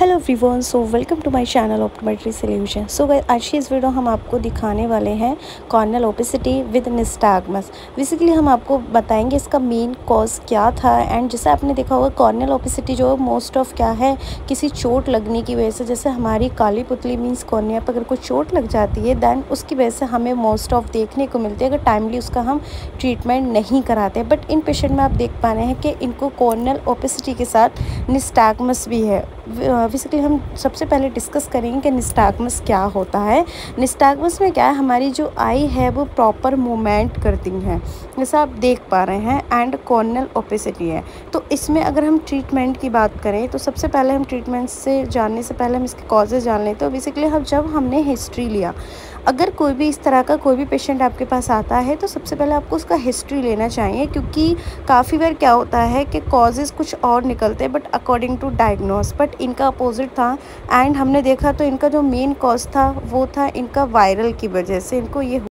Hello everyone, so welcome to my channel optometry solution. So आज की इस video हम आपको दिखाने वाले हैं corneal opacity with nystagmus. Basically हम आपको बताएंगे इसका मेन कॉज क्या था। एंड जैसे आपने देखा होगा कॉर्नियल ओपेसिटी जो मोस्ट ऑफ क्या है, किसी चोट लगने की वजह से, जैसे हमारी काली पुतली मीन्स कॉर्निया पर अगर कोई चोट लग जाती है दैन उसकी वजह से हमें मोस्ट ऑफ देखने को मिलती है अगर टाइमली उसका हम ट्रीटमेंट नहीं कराते। बट इन पेशेंट में आप देख पा रहे हैं कि इनको कॉर्नियल ओपेसिटी के साथ निस्टैग्मस भी है। बेसिकली हम सबसे पहले डिस्कस करेंगे कि निस्टैग्मस क्या होता है। निस्टैग्मस में क्या है, हमारी जो आई है वो प्रॉपर मूवमेंट करती है जैसा आप देख पा रहे हैं। एंड कॉर्नियल ओपेसिटी है, तो इसमें अगर हम ट्रीटमेंट की बात करें तो सबसे पहले हम ट्रीटमेंट से जानने से पहले हम इसके कॉजेज़ जान लेते हैं। बेसिकली हम जब हमने हिस्ट्री लिया, अगर कोई भी इस तरह का कोई भी पेशेंट आपके पास आता है तो सबसे पहले आपको उसका हिस्ट्री लेना चाहिए, क्योंकि काफ़ी बार क्या होता है कि कॉजेज़ कुछ और निकलते हैं but according to diagnose, but इनका अपोजिट था। एंड हमने देखा तो इनका जो मेन कॉज था वो था इनका वायरल की वजह से इनको ये